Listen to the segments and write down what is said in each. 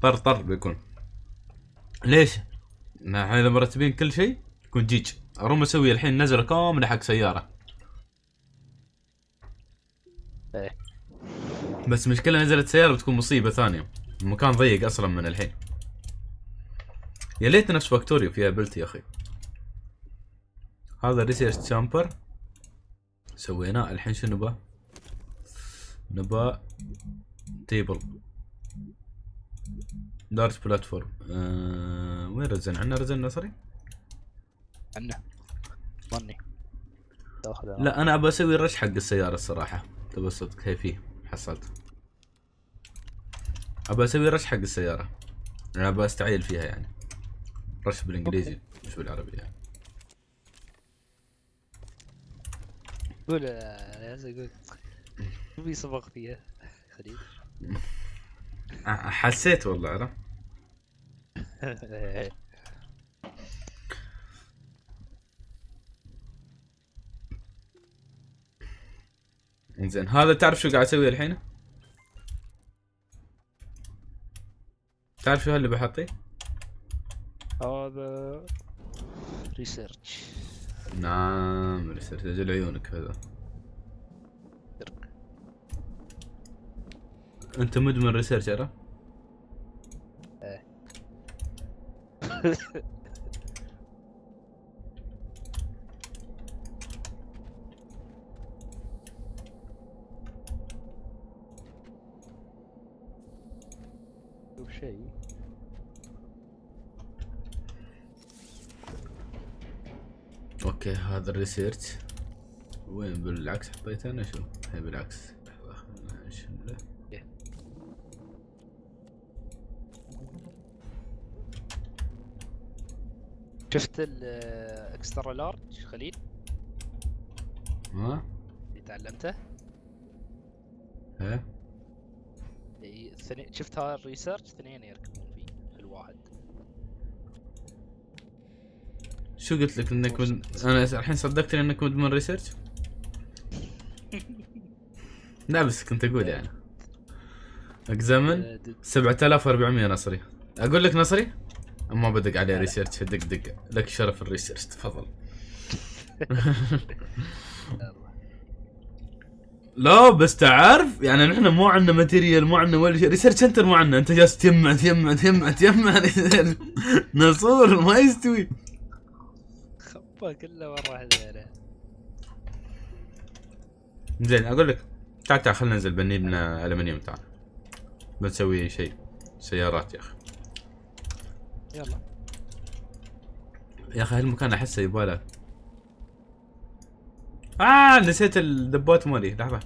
طر بيكون. ليش؟ احنا اذا مرتبين كل شيء يكون جيج. اروم اسوي الحين نزله كامله حق سياره. ايه بس مشكلة نزلت سيارة بتكون مصيبة ثانية. المكان ضيق اصلا من الحين. يا ليت نفس فاكتوريو فيها بلت يا اخي. هذا ريسيرش تشامبر سويناه. الحين شنو نبغى؟ نبغى تيبل لارج بلاتفورم. وين رزن؟ عندنا رزن نصري؟ عنه ظني تاخذ. لا انا ابغى اسوي رش حق السيارة الصراحة. تبى صدق هي فيه حصلت. ابغى اسوي رش حق السيارة. انا ابغى استعيل فيها يعني. رش بالانجليزي مش بالعربي يعني. قول يا قول مو بيصبغ فيها خليل. حسيت والله عرفت. انزين هذا تعرف شو قاعد اسوي الحين؟ تعرف شو اللي بحطيه؟ هذا ريسيرش. نعم ريسيرش. اجل عيونك هذا. انت مدمن ريسيرش عرفت؟ ايه شوف شيء. اوكي هذا الريسيرش. وين بالعكس حطيته انا شو؟ هي بالعكس. لحظة خلنا نشمله. شفت الاكسترا لارج خليل ها؟ اللي تعلمته؟ ها؟ شفت هذا الريسيرش اثنين يركبون فيه في الواحد. شو قلت لك انك انا الحين صدقتني انك مدمن ريسيرش؟ لا بس كنت اقول يعني. اكزامن 7400 نصري. اقول لك نصري؟ ما بدق عليه ريسيرش. دق لك شرف الريسيرش تفضل. لا بس تعرف يعني نحن مو عندنا ماتيريال مو عندنا ولا شيء. ريسيرش سنتر مو عندنا. انت جالس تجمع نصور ما يستوي. خبا كله مرة واحدة. زين اقول لك تعال خلينا ننزل بني لنا المنيوم. تعال بنسوي شيء سيارات يا اخي. يلا يا اخي هالمكان احسه يباله. نسيت الدبات مالي. لحظه.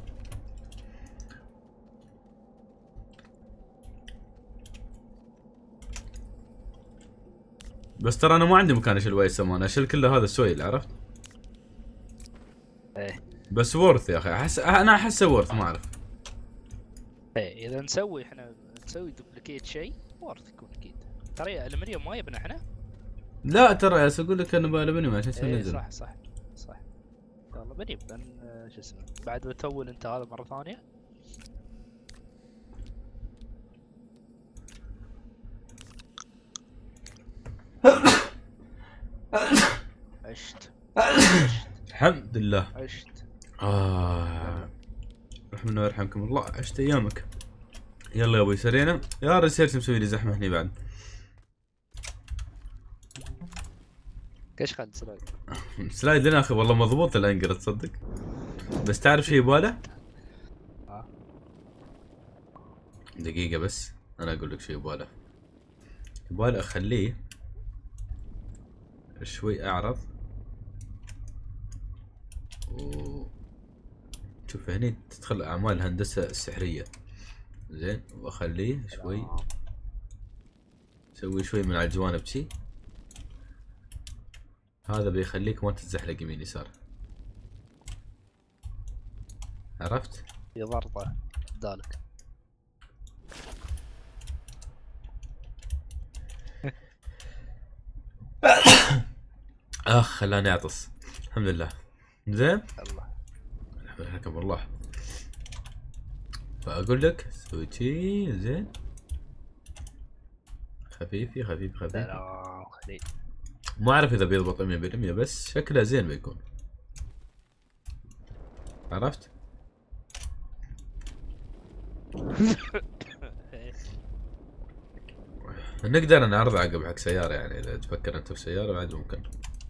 بس ترى انا ما عندي مكان اشيل وايد سمان. اشيل كله هذا السويل عرفت. ايه بس وورث يا اخي. انا احسه وورث ما اعرف. ايه اذا احنا نسوي دوبليكيت شيء وارث يكون اكيد. ترى الالمنيوم ما يبنى احنا. لا ترى يا اقول لك انا بالمنيوم عشان اسوي ايه نزل. صح والله بنبن شو اسمه بعد ما تول انت هذا مرة ثانية. عشت الحمد لله. عشت. رحمنا ويرحمكم الله. عشت ايامك. يلا يا ابوي سرينا. يا ريسيرش مسوي لي زحمه هني بعد. ايش خد سلايد؟ سلايد لنا اخي والله مضبوط الانقر تصدق. بس تعرف شي يباله؟ دقيقة بس انا اقول لك شي يباله. يباله اخليه شوي اعرض. شوف هني تدخل اعمال الهندسة السحرية. زين واخليه شوي. سوي شوي من على الجوانب شي. هذا بيخليك ما تتزحلق يمين يسار. عرفت؟ في ضربة ذلك. خلاني اعطس. الحمد لله. زين؟ الله حكم الله. فاقول لك سوي شي زين. خفيفي خفيف خفيف. سلام خليل. ما اعرف اذا بيضبط 100% بس شكله زين بيكون. عرفت؟ نقدر نعرض عقب حق سيارة يعني اذا تفكر انت في سيارة بعد ممكن.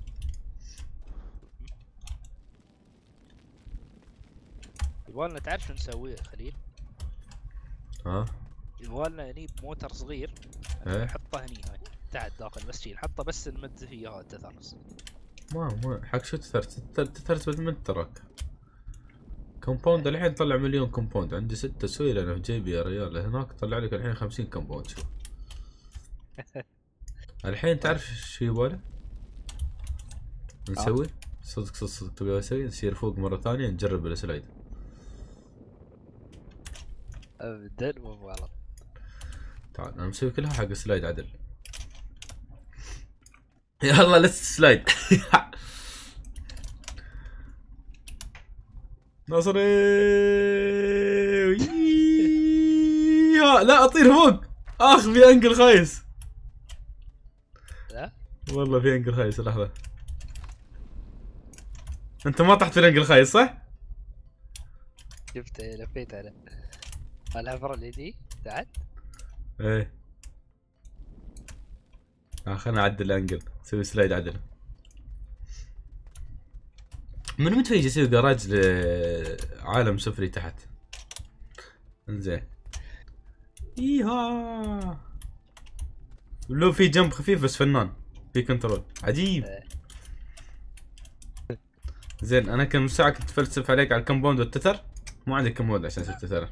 يبغالنا تعرف شو نسوي خليل؟ ها؟ يبغالنا هني بموتر صغير ايه؟ نحطه هني هاي تحت داخل بس شي نحطه بس نمد فيه هذا التثرس. ما حق شو تثرت من تراك كومباوند الحين طلع مليون كومباوند. عندي 6 سويل انا في جيبي يا ريال. هناك طلع لك الحين 50 كومباوند. شوف الحين تعرف شو يبغى نسوي؟ صدق تبغى نسوي نسير فوق مرة ثانية نجرب السلايد. ابدا مو غلط. تعال انا مسوي كلها حق سلايد عدل. يلا لست سلايد. ناصري لا اطير فوق. اخ في انقل خايس. لا والله في انقل خايس. لحظة انت ما طحت في الانقل خايس صح؟ شفت لفيت على العبر اللي دي تعال. ايه خلنا نعدل الانقل نسوي سلايد عدل. من متى يجي يسوي جراج لعالم سفلي تحت؟ انزين ايها لو في جنب خفيف بس فنان في كنترول عجيب. زين انا كم ساعة كنت اتفلسف عليك على الكمبوند والتتر. مو عندك كمبوند عشان تصير تتر.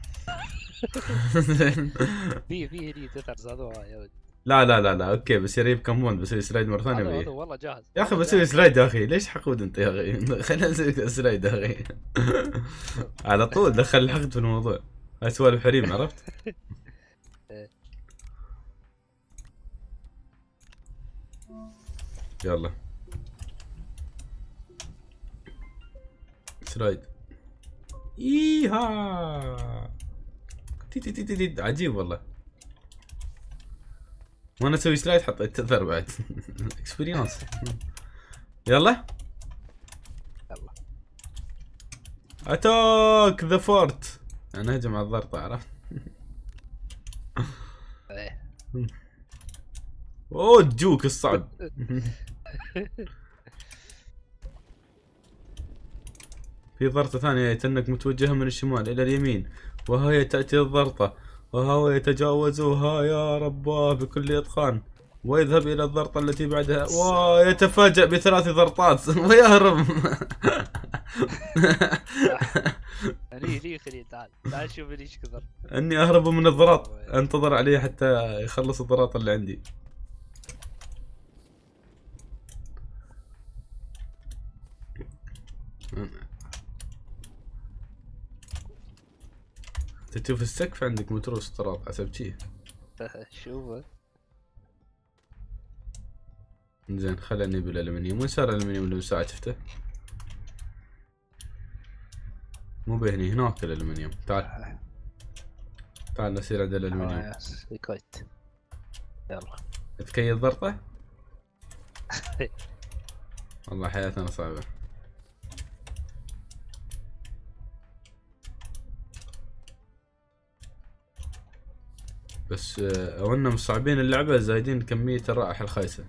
في هني تثرس هذا يا ولد. لا اوكي بس يريب كمبوند بسوي سلايد مرة ثانية. هذا والله جاهز يا اخي بسوي سلايد يا اخي. ليش حقود انت يا اخي؟ خلينا نسوي سلايد يا اخي. على طول دخل الحقد في الموضوع. هاي سوالف حريم عرفت؟ يلا سلايد. ايها تي عجيب والله. وانا اسوي سلايد حطيت تثر بعد. اكسبيرينس. يلا يلا اتاك ذا فورت. انا هجم على الضرطة عرفت؟ ايه اوه الجوك الصعب. في ضرطة ثانية انك متوجهة من الشمال الى اليمين وهي تأتي الضرطة وهو يتجاوزها يا رباه بكل اتقان ويذهب الى الضرطة التي بعدها ويتفاجأ ب3 ضرطات ويهرب. لي خليل تعال شوف ايش كثر. اني اهرب من الضراط. انتظر عليه حتى يخلص الضراط اللي عندي. تشوف السقف عندك متروس طراط حسب شي. شوفه زين خليني بالالمنيوم. وين صار الالمنيوم اللي ساعة شفته؟ مو بهني هناك الالمنيوم. تعال نصير عند الالمنيوم. كويت يلا تكيد ضرطة؟ والله حياتنا صعبة. بس وإننا مصعبين اللعبة زايدين كمية الرائحة الخايسة.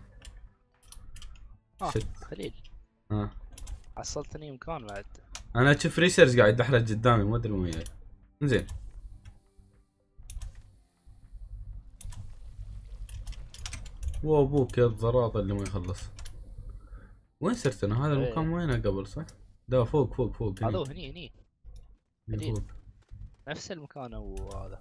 خليل حصلتني مكان بعد. أنا أشوف ريسيرش قاعد يدحرج قدامي ما أدري وين جاي. زين وابوك يا الضراط اللي ما يخلص. وين صرت انا؟ هذا المكان وينه قبل صح؟ ده فوق هذا هني فوق. نفس المكان وهذا.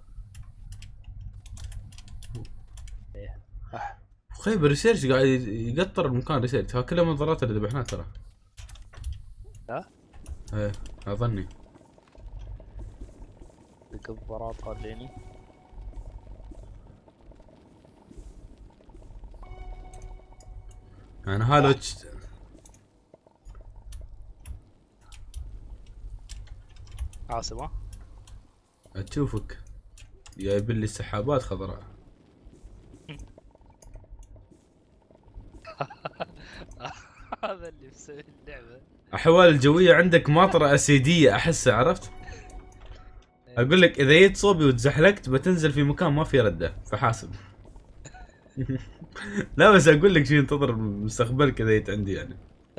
خيب الريسيرش قاعد يقطر المكان. ريسيرش ها كلها من الضرات اللي ذبحناها ترى. ها؟ ايه اظني الضرات خليني. يعني هذا عاصم ها؟ اشوفك جايب لي سحابات خضراء. هذا اللي مسوي اللعبة. احوال الجويه عندك ماطره اسيديه احسها، عرفت؟ اقول لك اذا جيت صوبي وتزحلقت بتنزل في مكان ما في رده، فحاسب. لا بس اقول لك شيء انتظر مستقبلك اذا جيت عندي يعني.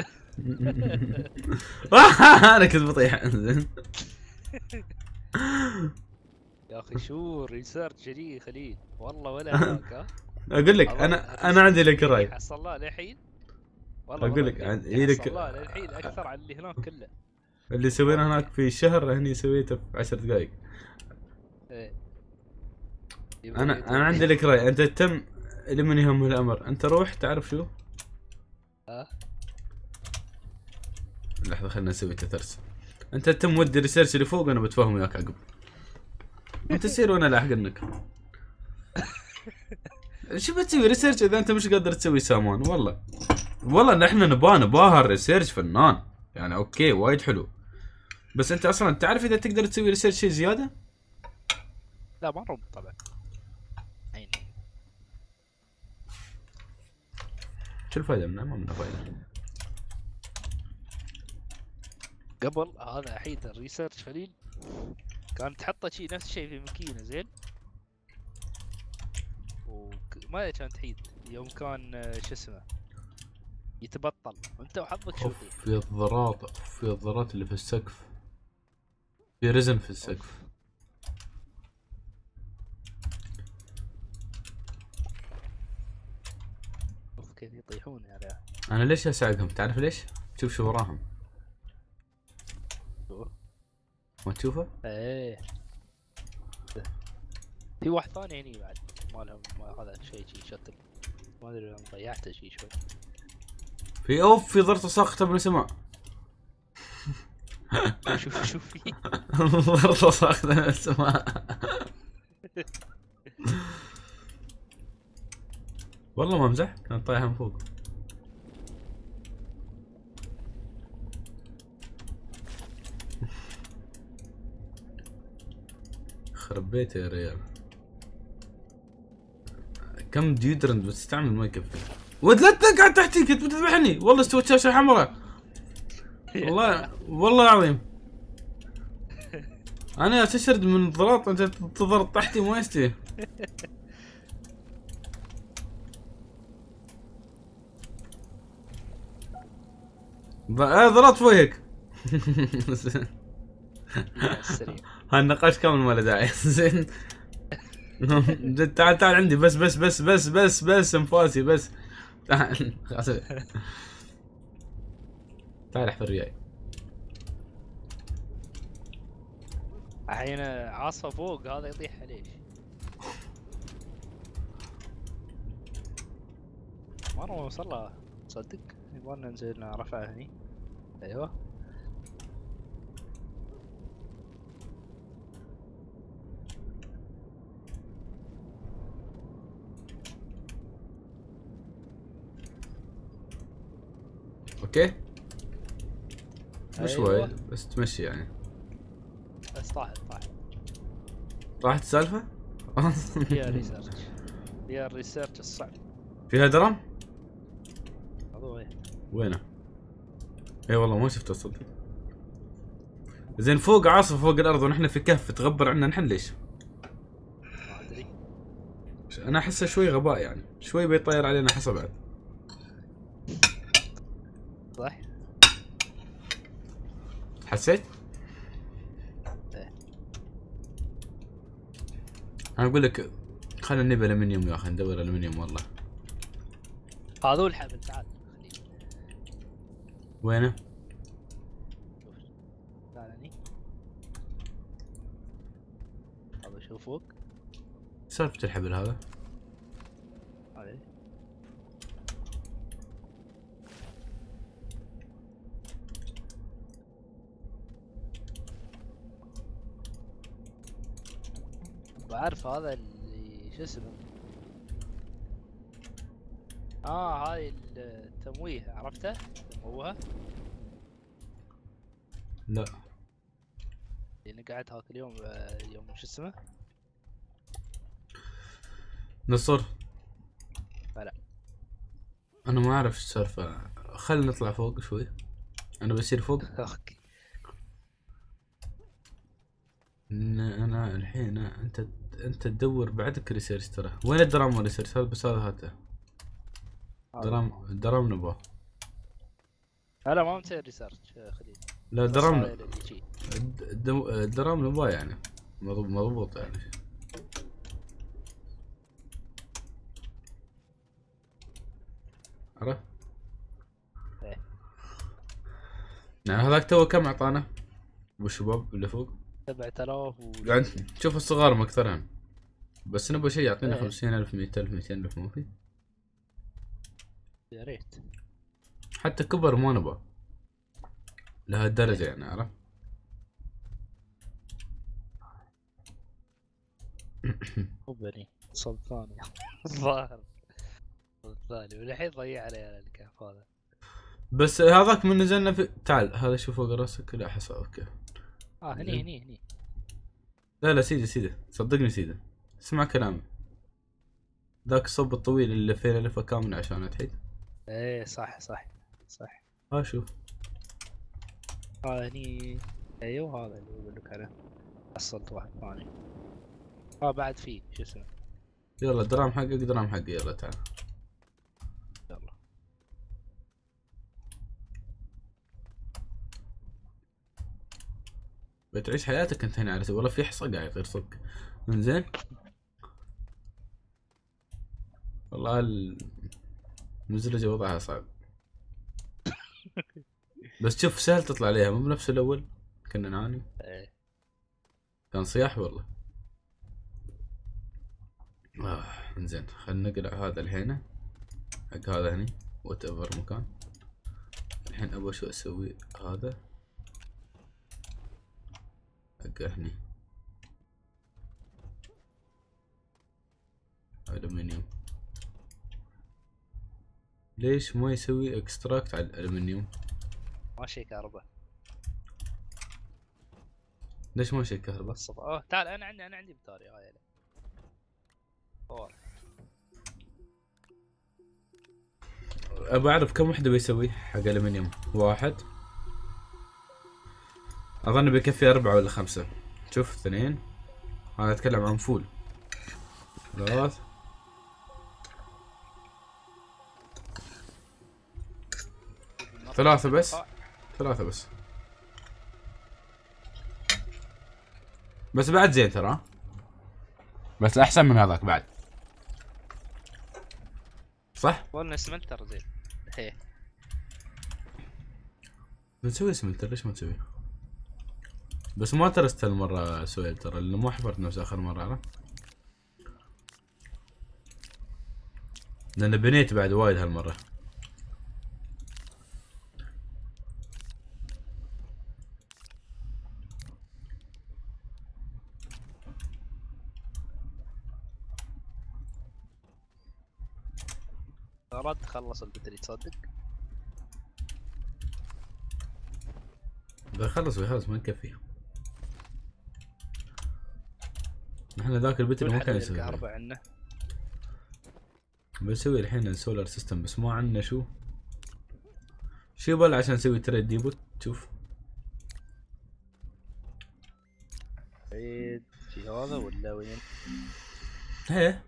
انا كنت بطيح. زين. يا اخي شو الريسيرش جديد خليل والله ولا هناك ها. اقول لك انا عندي لك راي. حصلناه للحين والله. اقول لك عندي لك للحين اكثر عن اللي هناك كله. اللي سويناه هناك في شهر هني سويته في 10 دقائق. ايه. انا عندي لك راي، انت تم لمن يهم الامر، انت روح تعرف شو؟ لحظه خلنا نسوي تترس. انت تم ودي الريسيرش اللي فوق انا بتفاهم وياك عقب. انت تصير وانا لاحق انك. شو بتسوي ريسيرش اذا انت مش قادر تسوي سامان؟ والله نحن نباها الريسيرش فنان يعني، اوكي وايد حلو. بس انت اصلا تعرف اذا تقدر تسوي ريسيرش شيء زياده؟ لا ما نرد طبعا. عيني. شو الفائده منه؟ ما منه فائده. قبل هذا الحين الريسيرش خليل كان تحطه شيء نفس الشيء في ماكينه زين، وما كان تحيد يوم كان شو اسمه يتبطل انت وحظك شو يطيح. في الضرات اللي في السقف، في رزن في السقف. شوف كيف يطيحون يعني. انا ليش اساعدهم؟ تعرف ليش؟ شوف شو وراهم. ما تشوفه؟ ايه في واحد ثاني هني بعد مالهم هذا شيء شتل، ما ادري انا ضيعته شيء شوي. في ضرطة ساقطة من السماء. شوف في ضرطة ساقطة من السماء. والله ما امزح، كانت طايحة من فوق. خرب بيته يا ريال. كم ديودرنت بتستعمل ما يكفي. ود لا تقعد تحتي، كنت بتذبحني والله. استوت شاشة حمراء. والله العظيم. انا استشرد من الضغط، انت تضغط تحتي ما يستوي. ضغطت فوقك. هالنقاش كامل ما له داعي. زين. تعال عندي بس انفاسي بس. تعال تعال احفر وياي. الحين عاصفة فوق هذا يطيح ليش؟ مرة ما وصل له تصدق؟ يبغالنا ننزل رفعه هني. ايوه اوكي مش أيوة. وايد بس تمشي يعني. بس طاحت راحت السالفة؟ فيها ريسيرش، فيها الريسيرش الصعب. فيها درام؟ هذا وينه؟ اي والله ما شفته تصدق. زين فوق عاصفة فوق الارض ونحن في كهف تغبر عنا، نحن ليش؟ ما ادري. انا احسه شوي غباء يعني، شوي بيطير علينا حصى بعد. صح؟ حسيت؟ ايه. انا اقول لك خلينا نبي الومنيوم يا اخي، ندور الومنيوم والله. هذا الحبل تعال خليه. وينه؟ تعال هني. هذا شوف فوق. سالفة الحبل هذا؟ عليه. بعرف هذا اللي شو اسمه. هاي التمويه عرفته؟ تموها؟ لا اللي قعدت هاك اليوم يوم شو اسمه؟ نصر. لا انا ما اعرف ايش السالفة، خلينا نطلع فوق شوي. انا بصير فوق. اوكي. انا الحين انت تدور بعدك ريسيرش ترى. وين الدرام والريسيرش؟ هذا بس هذا هاته. درام نبغاه. لا ما مسوي ريسيرش خليل. لا بس درام هذا اللي يجي. الدرام نبغاه يعني مضبوط يعني. عرفت؟ إيه. يعني هذاك تو كم اعطانا؟ والشباب اللي فوق 7000 يعني شوف الصغار مكثرهم. بس نبغى شيء يعطينا إيه. 50,000 100,000 200,000 ما في. يا ريت. حتى كبر ما نبغى لهالدرجة يعني. عرفت؟ مو بني صوب ثاني. الظاهر صوب ثاني والحين ضيع علي الكهف هذا. بس هذاك من نزلنا في تعال هذا شوف فوق راسك. لا حصى اوكي. هني. لا سيدي صدقني سيدي اسمع كلامي. ذاك الصوب الطويل اللي لفينا لفه كامله عشان اتحيد. ايه صح. ها شوف. هني. ايوه هذا اللي يقول لك عليه. حصلت واحد ثاني. بعد فيه شو اسمه. يلا درام حقي يلا تعال. يلا. بتعيش حياتك انت هنا على والله في حصى قاعد غير صدق. انزين. والله المزلجة وضعها صعب. بس شوف سهل تطلع عليها مو بنفس الاول. كنا نعاني. ايه. كان صياح والله. انزين خلنا نقلع هذا الحين حق هذا هني وات ايفر مكان. الحين ابغى شو اسوي. هذا حق هني الومنيوم. ليش ما يسوي اكستراكت على الالومنيوم؟ ماشي كهرباء. ليش ما شيء كهرباء؟ بس تعال انا عندي بطارية هاي. ابى اعرف كم وحده بيسوي حق الومنيوم. واحد اظن بيكفي 4 ولا 5. شوف 2. انا اتكلم عن فول. 3. ثلاثة بس. بس بعد زين ترى. بس احسن من هذاك بعد. صح؟ والله سمنتر زين. هي نسوي سمنتر ليش ما تسوي؟ بس ما ترست هالمرة سويل ترى لانه ما حفرت نفس اخر مرة. عرفت؟ لان بنيت بعد وايد هالمرة. رد خلص البتري تصدق. بخلص ما نكفي. نحن ذاك البتري ما كان يسوي. الكهرباء عندنا. بنسوي الحين السولار سيستم بس ما عندنا شو يبغى عشان نسوي تريد ديبوت. شوف عيد في هذا ولا وين؟ هي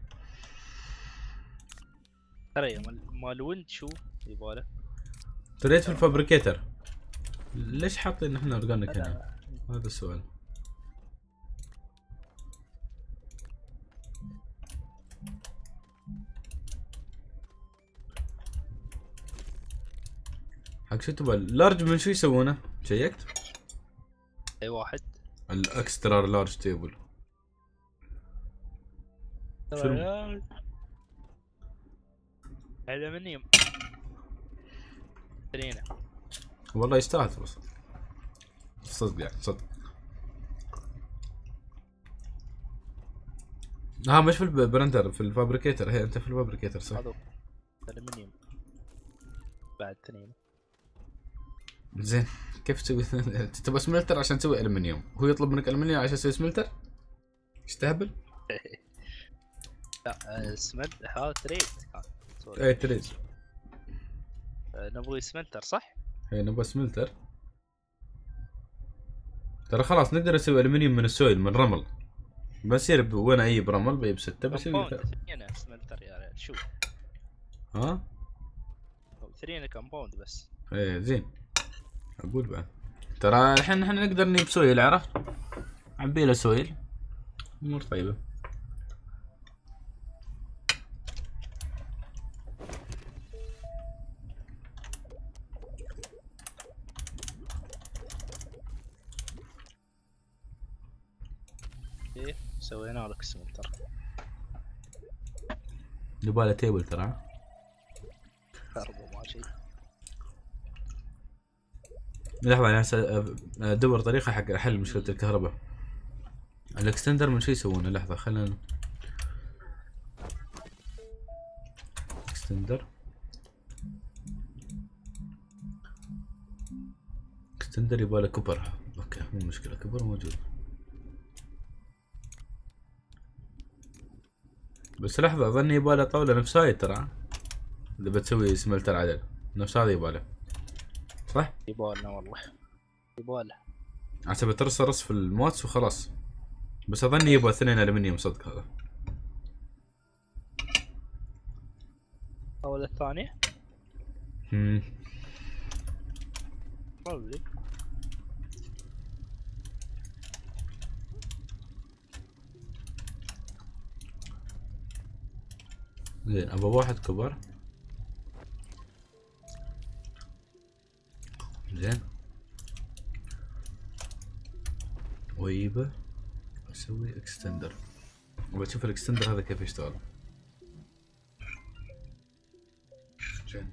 ترى مال ويند شو يبغى. تريد في الفابريكيتر. ليش حاطين احنا اورجانيك هنا؟ هذا السؤال. حق شو تبغى؟ لارج من شو يسوونه؟ شيكت؟ اي واحد. الاكسترا لارج تيبل. شنو؟ الومنيوم. ترينا. والله يستاهل بس صدق يعني صدق. مش في البرندر في الفابريكيتر. هي انت في الفابريكيتر صح؟ هذا الومنيوم بعد تنين. زين كيف تسوي؟ تبغى سملتر عشان تسوي الومنيوم. هو يطلب منك الومنيوم عشان تسوي سملتر؟ يستهبل؟ لا سمد هذا تريد. اي تريد. نبغي سمنتر صح؟ هي نبغى سملتر. ترى خلاص نقدر نسوي الومنيوم من السويل من رمل. بصير وانا اجيب رمل بجيب 6 بسوي. كومباوند ثرينا سمنتر يا ريال شوف. ها؟ ثرينا كومباوند بس. ايه زين. اقول بعد. ترى الحين احنا نقدر نجيب سويل عرفت؟ عبي له سويل. امور طيبة. ايه سوينا لك سمنتر. يبغى تيبل ترى. كهرباء ما شيء. لحظة انا هسه ادور طريقة حق حل مشكلة الكهرباء. الاكستندر من شو يسوونه؟ لحظة خلينا اكستندر يبغى له كبر. اوكي مو مشكلة كبر موجود. بس لحظة اظني يبغى له طاولة نفس هاي ترى. اذا بتسوي سملتر عدل نفس هذا يبغى له. صح؟ يبالنا والله. يباله. عشان بترص رص في الموتس وخلاص. بس اظني يبغى 2 الومنيوم صدق هذا. الطاولة الثانية؟ probably. زين ابغى واحد كبر. زين ويبه اسوي اكستندر وبشوف الاكستندر هذا كيف يشتغل. زين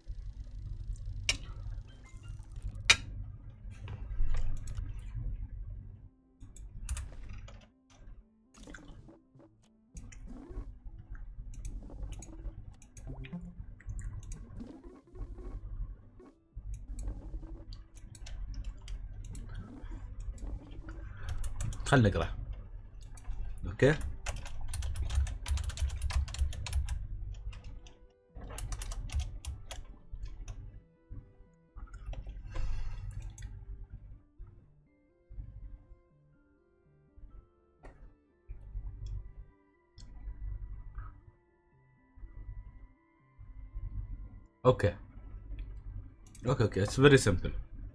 خلنا نقرا. اوكي اوكي اوكي اتس فيري سمبل.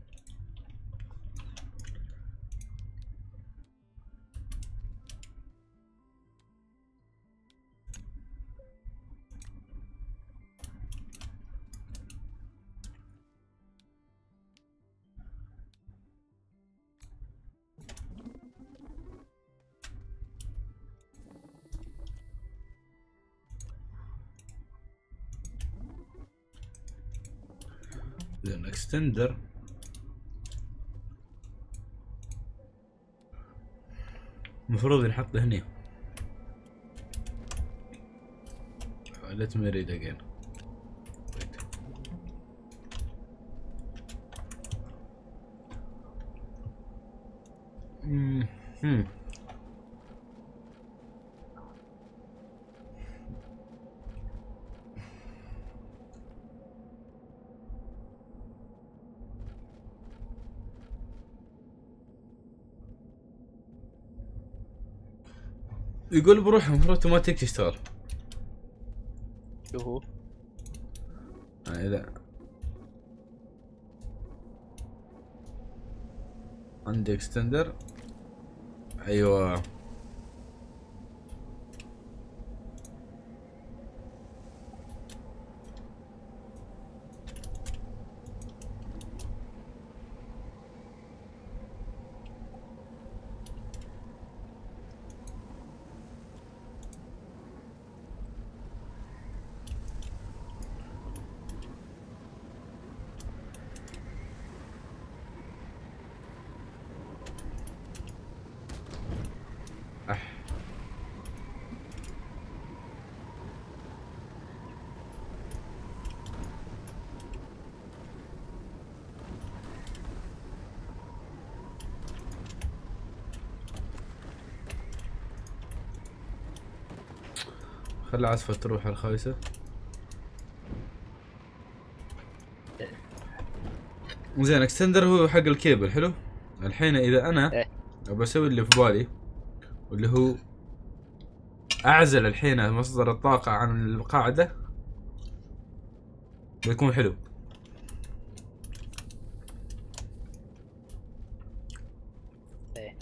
زين اكستندر المفروض نحطه هني. let me read again. يقول بروح المفروض اوتوماتيك يشتغل. شو هو؟ لا عندي اكستندر. ايوه خلي عصفة تروح الخايسة. زين اكستندر هو حق الكيبل حلو. الحين اذا انا إيه. ابى اسوي اللي في بالي، واللي هو اعزل الحين مصدر الطاقة عن القاعدة، بيكون حلو. ايه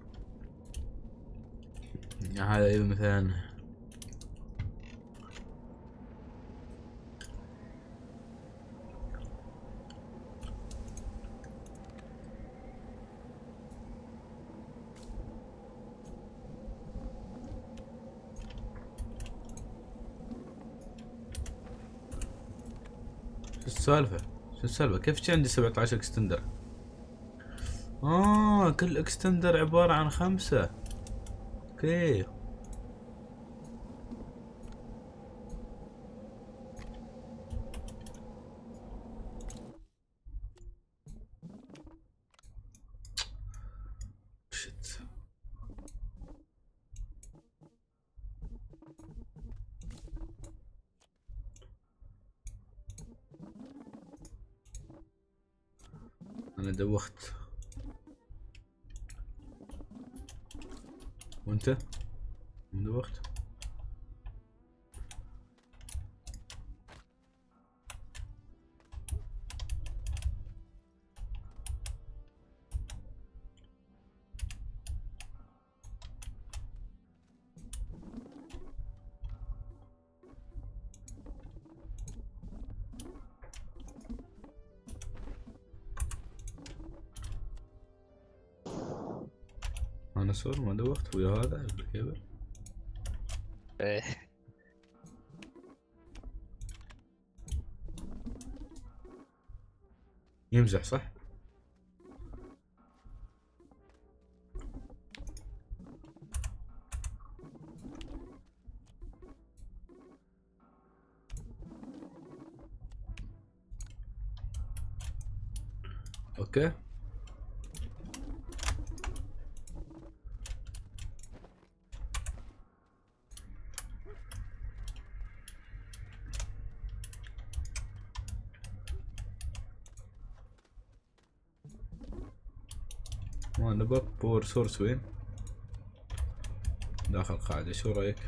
يعني هذا اذا مثلا شو السالفة؟ شو السالفة؟ كيف عندي 17 اكستندر؟ كل اكستندر عبارة عن 5. اوكي. شت. انا دوخت. وانت دوخت. انا صور ما دوخت ويا هذا الكيبل. ايه. يمزح صح؟ اوكي. ما نبغى باور سورس وين؟ داخل قاعدة. شو رايك؟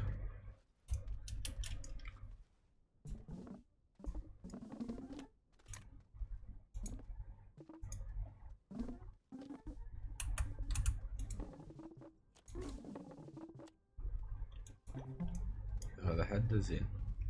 هذا حد زين.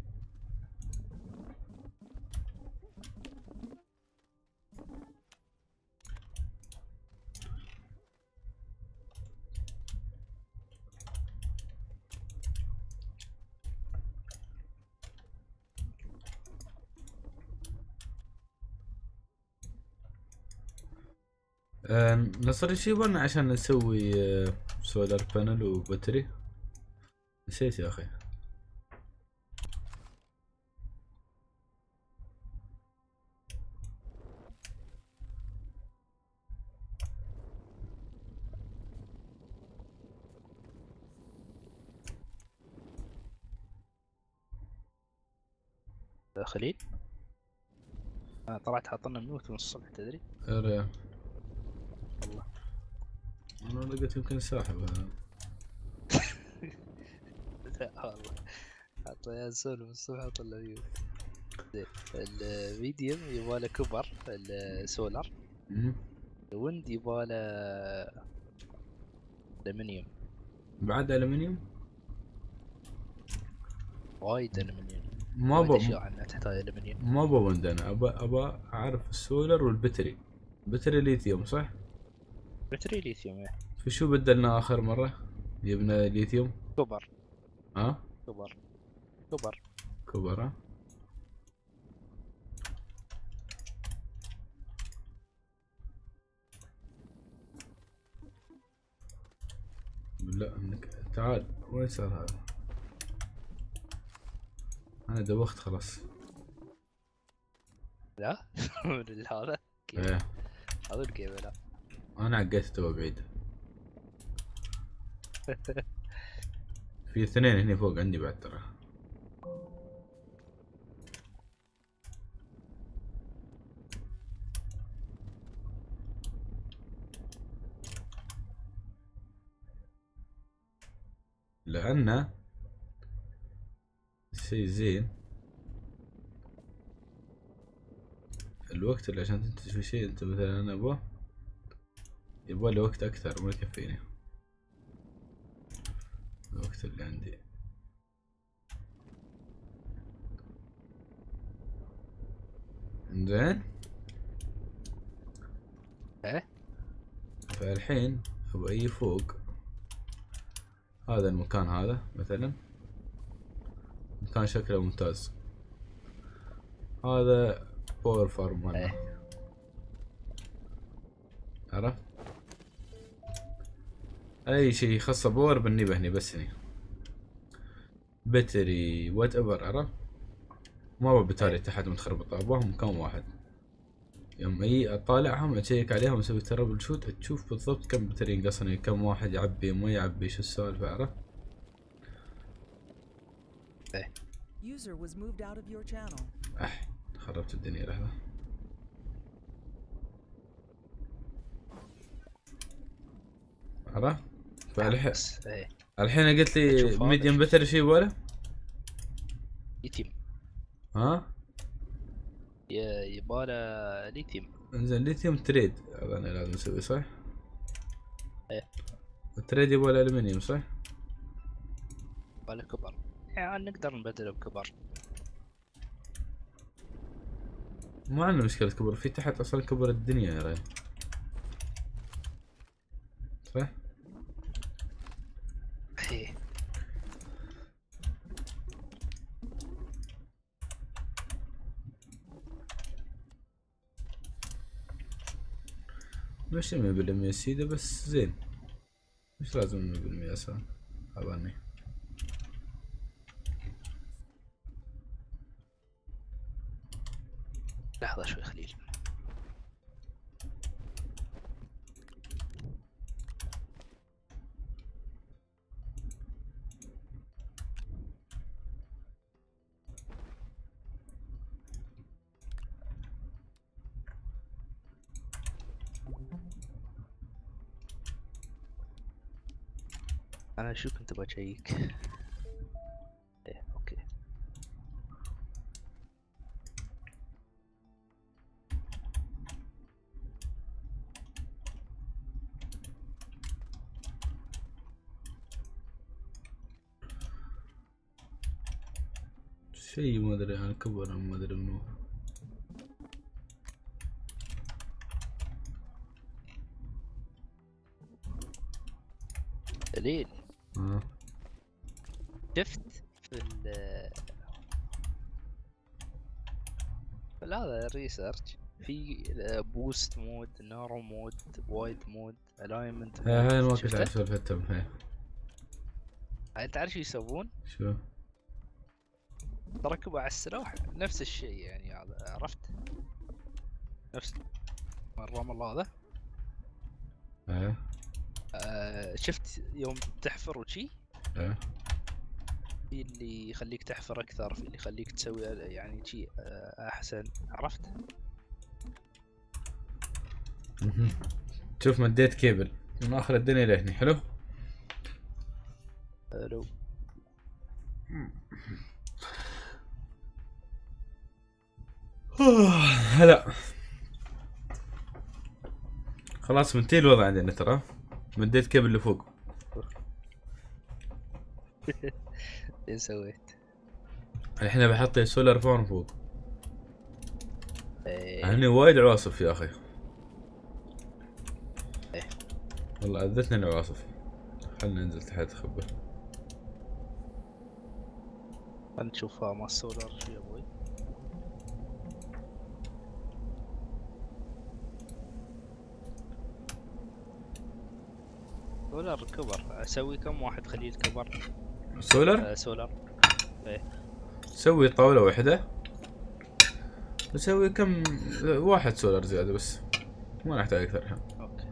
نصر ايش يبغى عشان نسوي سولار بانل وباتري؟ نسيت يا اخي. خليل انا طلعت حاطنا ميوت من الصبح تدري. ارى. والله انا لقيت يمكن ساحب. لا والله حط يا سولو من الصبح حط له ميوت. زين الميديوم يبغى كبر السولار. الويند يبغى الومنيوم. بعد الومنيوم. وايد الومنيوم. ما وايد ابغى اشياء عنها تحتاج الومنيوم. ما ابغى وند. انا ابى اعرف السولر والبتري. بتري ليثيوم صح؟ بتري ليثيوم. ايه في شو بدلنا اخر مرة؟ جبنا ليثيوم. كبر. ها؟ كبر. كبر. كبر ها؟ لا انك تعال. وين صار هذا؟ انا دوخت خلاص. لا هذا كيف؟ ايه هذا الجيم لا. انا عقيت تو بعيد. في 2 هنا فوق عندي بعد ترى. لأن شيء زين الوقت اللي عشان تنتج في شيء انت مثلا انا ابغى يبغالي وقت اكثر ما يكفيني الوقت اللي عندي. زين ايه فالحين ابغى اجي فوق هذا المكان هذا مثلا مكان شكله ممتاز. هذا باور فارم مالنا عرفت اي شيء يخصه باور بنيبه هني بس هني بتري وات ايفر عرفت ما ابغى بتاري تحت متخربطة ابغاهم مكان واحد. يوم اي اطالعهم اشيك عليهم اسوي ترابل شوت تشوف بالضبط كم بتري ينقصني كم واحد يعبي ما يعبي شو السالفة عرفت. User was moved out of your channel. خربت الدنيا لحظة. عرفت الحين قلت لي ميديم بتر شي ولا ليثيوم ها يباله ليثيوم. انزين ليثيوم تريد هذا انا لازم اسوي صح؟ ايه التريد يبغى الالمنيوم صح؟ يباله كبر يعني نقدر نبدله بكبر. ما عندنا مشكلة كبر في تحت اصلا كبر الدنيا يا رجل صح؟ ايه مش 100% سيدة بس زين مش لازم 100% اصلا عباني. لحظة شوي خليل. انا شو كنت بجيك. ايه اوكي شيء ما ادري عن كبر ما ادري منو. دليل شفت في هذا الريسيرش في بوست مود نارو مود وايد مود الاينمنت. هاي ما كنت اعرف سالفتهم هاي. انت عارف شو يسوون؟ شو؟ تركبوا على السلاح نفس الشيء يعني عرفت؟ نفس الرمل هذا. شفت يوم تحفر وشي؟ في اللي يخليك تحفر اكثر في اللي يخليك تسوي يعني شي احسن عرفت؟ شوف مديت كيبل من اخر الدنيا لهني حلو؟ حلو. هلا خلاص منتهي الوضع عندنا ترى مديت كيبل لفوق. ايش سويت؟ الحين بحط سولار فون فوق. هني وايد عواصف يا اخي. والله اذتني العواصف. خلنا ننزل تحت خبر. خلنا نشوفها مع السولار شو يا ابوي. سولار كبر اسوي كم واحد خليل كبر؟ سولار؟ سولار ايه سوي طاولة واحدة بسوي كم واحد سولار زيادة بس ما نحتاج اكثر الحين. اوكي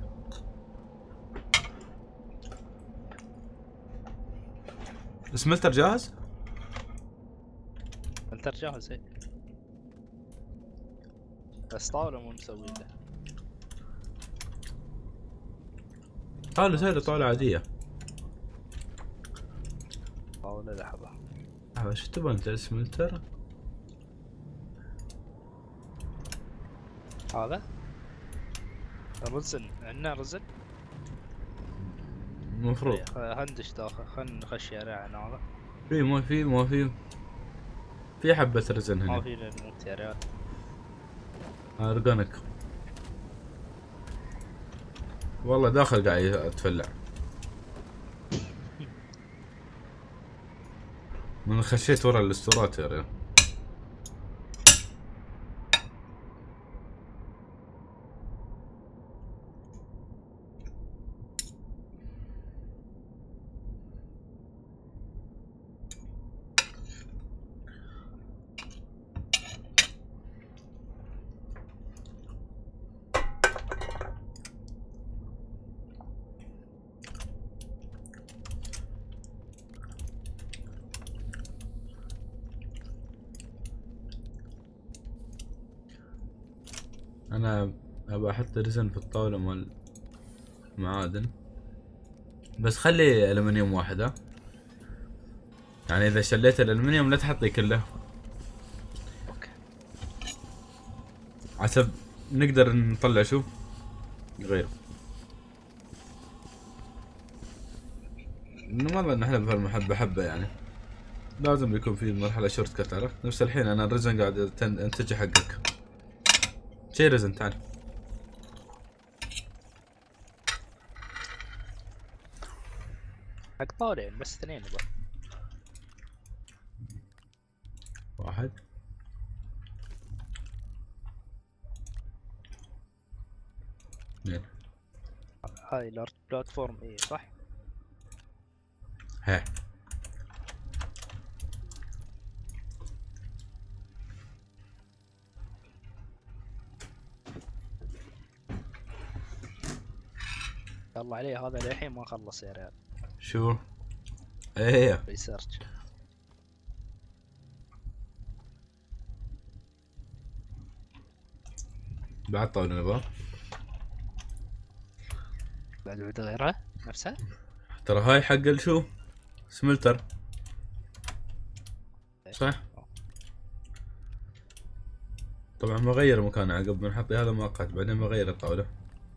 السملتر جاهز؟ سملتر جاهز ايه بس طاولة مو مسوي له. طاولة سهلة طاولة عادية. طاولة لحظة. شو تبغى انت سملتر؟ هذا رزن، عندنا رزن المفروض هندش داخل. خلنا نخش الشارع عن هذا. في في حبة رزن هنا. ما في نموت يا ريال. ارجانك والله داخل قاعد اتفلع من خشيت ورا الاستورات يا ريال. انا ابى احط رزن في الطاولة مال معادن، بس خلي الومنيوم واحد. ها يعني اذا شليت الالمنيوم لا تحطي كله، اوكي عسب نقدر نطلع شو غير. انه ما نحلب بهالمحبة حبة يعني، لازم يكون في مرحلة شورت كات. عرفت نفس الحين انا الرزن قاعد انتج حقك. شي رزن تعال. حق طاولين بس اثنين يبا. واحد اثنين. هاي الارت بلاتفورم ايه صح؟ ها الله عليه هذا للحين ما خلص يا ريال. شو؟ ايه ريسيرش. بعد طاولة نبغى. بعد غيرها نفسها. ترى هاي حق الشو سملتر صح؟ طبعا بغير مكانه عقب ما نحط هذا مؤقت، بعدين بغير الطاولة.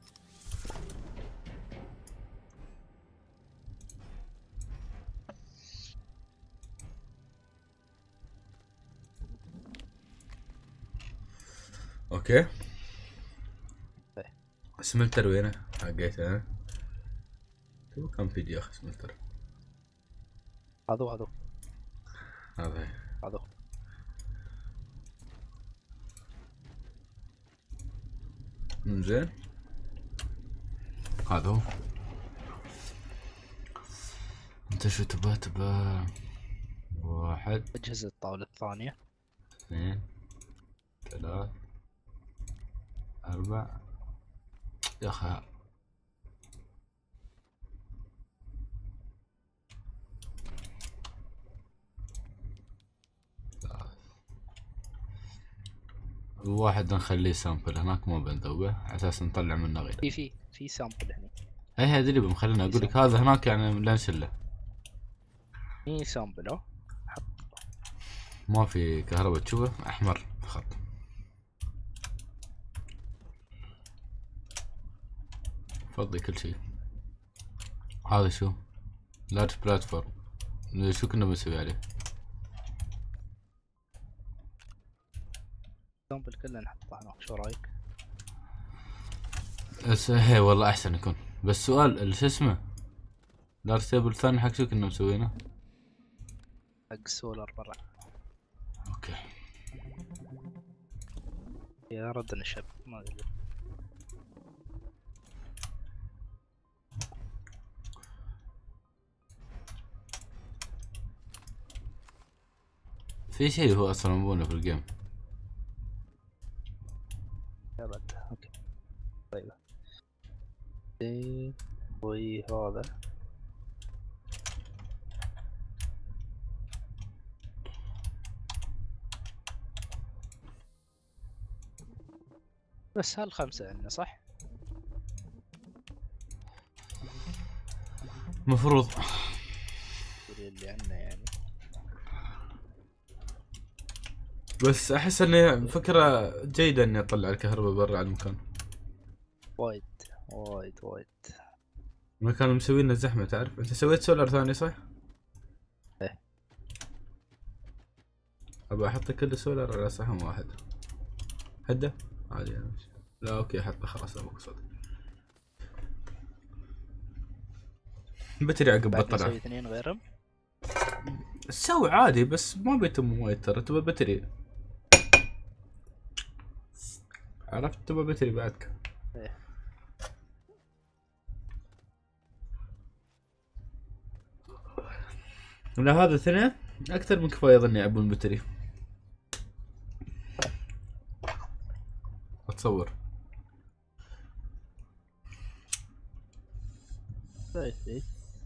اوكي سملتر وينه؟ حقيت انا تو كم فيديو يا اخي سملتر. هذا هذا زين. هذا هو. انت شو تبى؟ واحد اجهز الطاولة الثانية. اثنين ثلاث أربع. يا أخي واحد نخليه سامبل هناك ما بنذوبه على اساس نطلع منه غيره. في سامبل هنا. اي هذا اللي بمخلينا اقول لك هذا هناك يعني لا نشله. في سامبل اهو. ما في كهرباء تشوفه احمر خط. فضي كل شيء. هذا شو؟ لارج بلاتفورم. شو كنا بنسوي عليه؟ السامبل كله نحطه هناك. شو رايك؟ بس هي والله احسن يكون. بس سؤال شو اسمه؟ لارج تيبل ثاني حق شو كنا مسوينه؟ حق السولار برا. اوكي يا رد نشب ما ادري. في شيء هو اصلا مبونه في الجيم. يا رد اوكي طيب. وهذا بس هالخمسة عندنا صح؟ مفروض اللي عندنا يعني بس احس اني فكرة جيدة اني اطلع الكهرباء برا على المكان. وايد وايد وايد. ما كانوا مسوين لنا زحمة، تعرف انت سويت سولار ثاني صح؟ ايه. ابى احط كل سولار على صحن واحد. هده عادي يعني. لا اوكي حطه خلاص ابوك صدق. بتري عقب بعد بطلع. نسوي اثنين غيرهم. سوي عادي بس ما بيتم وايد ترى، تبى بتري. عرفت تبى بتري بعدك. ايه. لا هذا اثنين اكثر من كفايه اظن يعبون بتري. اتصور. ايه.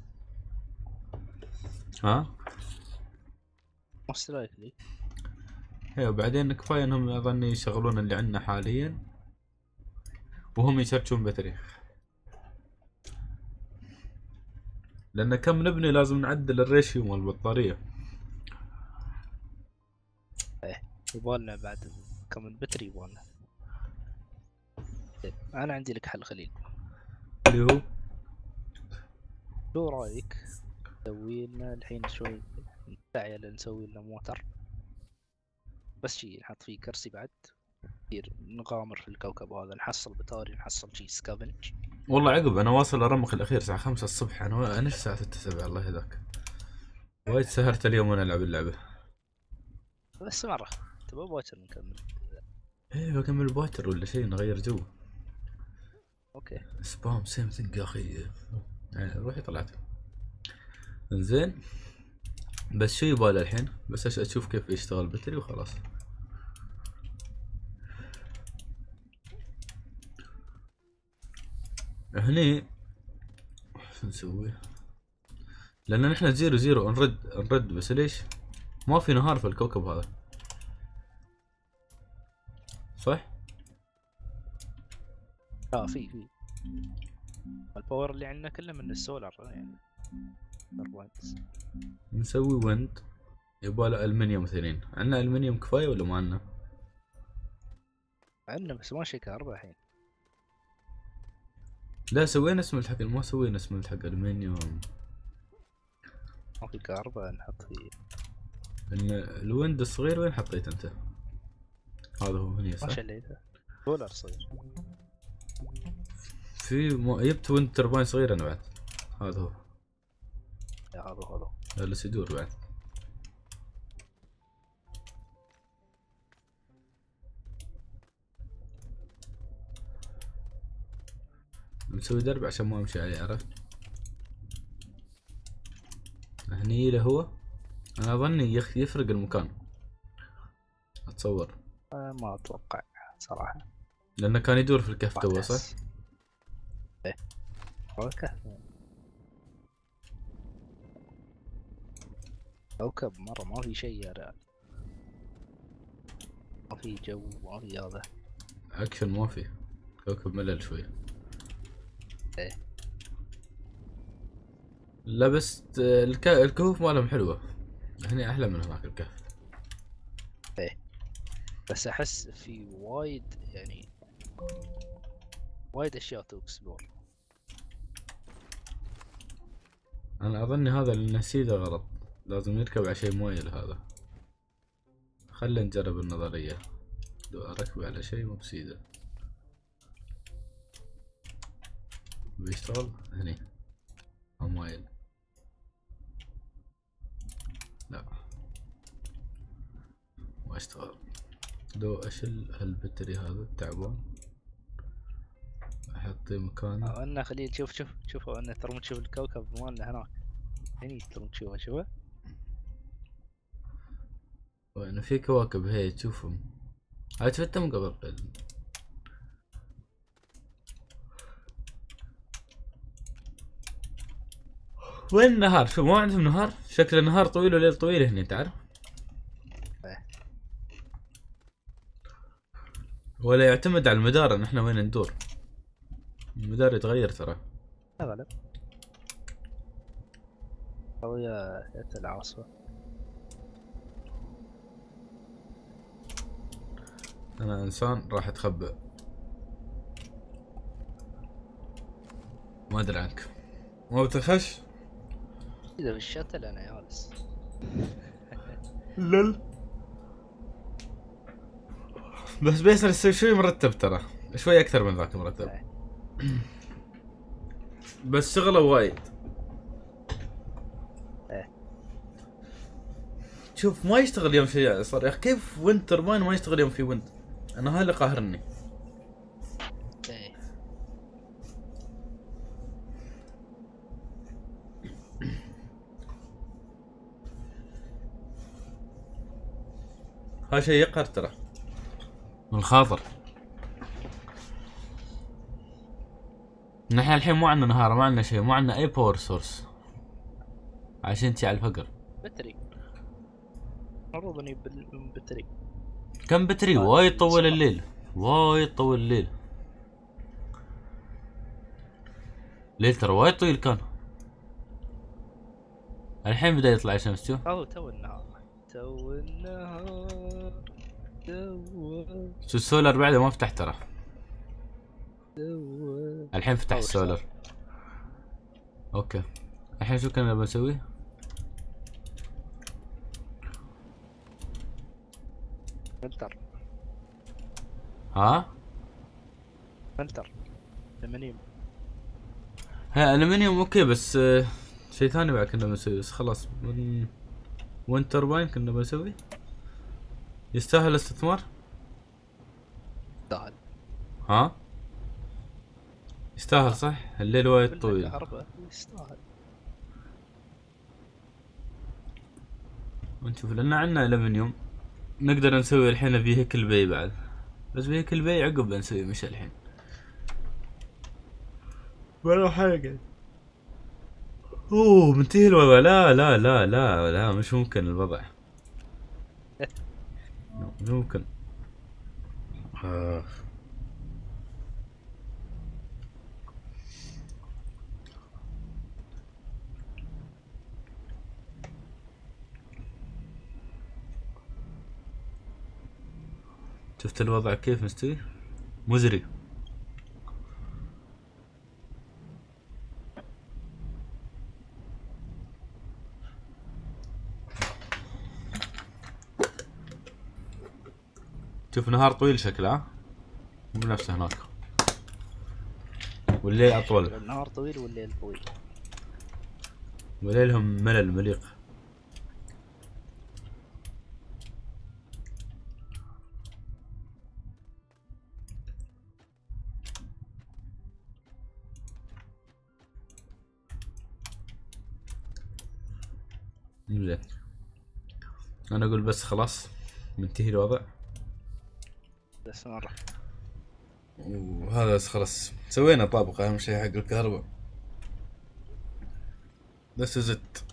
ها؟ موست لايكلي. ايوه بعدين كفايه انهم اظن يشغلون اللي عندنا حاليا وهم يشرجون بتري. لان كم نبني لازم نعدل الريشيو مال البطاريه. ايه يبغالنا بعد كم بتري يبغالنا. إيه. انا عندي لك حل خليل. اللي هو شو رايك نسوي لنا الحين شوي نسعي نسوي لنا موتر، بس شي نحط فيه كرسي بعد كثير، نغامر في الكوكب هذا، نحصل بتاري، نحصل شي سكافنج. والله عقب انا واصل ارمق الاخير الساعه 5 الصبح. انا ايش الساعه 6 7 الله يهداك. وايد سهرت اليوم وانا العب اللعبه. بس مرة تبغى باكر نكمل. ايه بكمل باكر ولا شيء نغير جو. اوكي. سبام سيم ثينج يا اخي. يعني روحي طلعت. انزين بس شو يبالي الحين؟ بس اشوف كيف يشتغل بتري وخلاص. هني شو نسوي؟ لان نحن 0 نرد بس ليش؟ ما في نهار في الكوكب هذا صح؟ لا في الباور اللي عندنا كله من السولار يعني. نسوي ويند. يباله المنيوم اثنين. عندنا المنيوم كفايه ولا ما عندنا؟ عندنا بس ماشي كهرباء الحين. لا سوينا اسم الحق، ما سوينا اسم الحق المنيوم. ما في كهرباء نحط فيه. الويند الصغير وين حطيت انت؟ هذا هو هني ما صح؟ شليته. سولار صغير. في جبت ويند ترباين صغير انا بعد. هذا هو. هذا جالس يدور بعد. نسوي درب عشان ما امشي عليه عرفت؟ هني له هو. انا اظني يفرق المكان. اتصور. ما اتوقع صراحة. لانه كان يدور في الكهف تو صح؟ ايه هو كهف. كوكب مرة ما في شيء يا رجال. ما في جو ما في هذا. اكشن ما في. كوكب ملل شوي. ايه. لا بس الكهوف مالهم حلوة. هني احلى من هناك الكهف. ايه بس احس في وايد يعني وايد اشياء تو اكسبلور. انا اظني هذا اللي نسيده غلط. لازم يركب على شيء مويل هذا. خلينا نجرب النظرية. لو اركب على شيء مو بسيده. بيشتغل هني. مويل. لا ما اشتغل. لو اشيل هالبتري هذا التعبان احطيه مكانه. انا خليل شوف انا ترى تشوف الكوكب مالنا هناك. هني ترى تشوفه وانه في كواكب هي تشوفهم. هاي شفتها من قبل. وين النهار؟ شو ما عندهم نهار؟ شكل النهار طويل وليل طويل هني تعرف؟ ايه. ولا يعتمد على المدار ان احنا وين ندور. المدار يتغير ترى. لا غلب. قوية العاصفة. انا انسان راح اتخبى. ما ادري عنك. ما بتخش؟ اذا بالشتل انا جالس. لل بس بيصير شوي مرتب ترى، شوي اكثر من ذاك مرتب. بس شغله وايد. شوف ما يشتغل يوم شيء صار يا اخي. كيف ويند ترباين ما يشتغل يوم في ويند؟ انا هاي اللي قاهرني. ايه هاي شيء يقهر ترى من الخاطر. نحن الحين مو عندنا نهار، ما عندنا شيء، مو عندنا اي باور سورس عشان تي على الفقر. بتري المفروض اني بتري. كم بتري؟ وايد طول الليل، وايد طول الليل. ليل ترى وايد طويل كان. الحين بدأ يطلع الشمس. شوف تو النهار تو النهار شو السولر بعده ما فتح ترى. تو الحين فتح السولر. اوكي الحين شو كنا بنسوي؟ فلتر ها؟ فلتر المنيوم. ها الومنيوم اوكي، بس شيء ثاني بعد كنا بنسوي. بس خلاص من وين ترباين كنا بنسوي. يستاهل الاستثمار؟ يستاهل. ها؟ يستاهل صح؟ الليل وايد طويل. كهرباء يستاهل. ونشوف لان عندنا الومنيوم نقدر نسوي الحين فيهيكل باي بعد. بس فيهيكل باي عقب بنسوي مش الحين. ولا حاجة. اوه منتهي الوضع. لا لا لا لا لا مش ممكن الوضع. مش ممكن. شفت الوضع كيف مستوي؟ مزري. شوف نهار طويل شكله، مو بنفسه هناك. والليل اطول. النهار طويل والليل طويل. وليلهم ملل مليق. زين انا اقول بس خلاص منتهي الوضع. بس مرة وهذا خلاص سوينا طابق اهم شيء حق الكهرباء. This is it.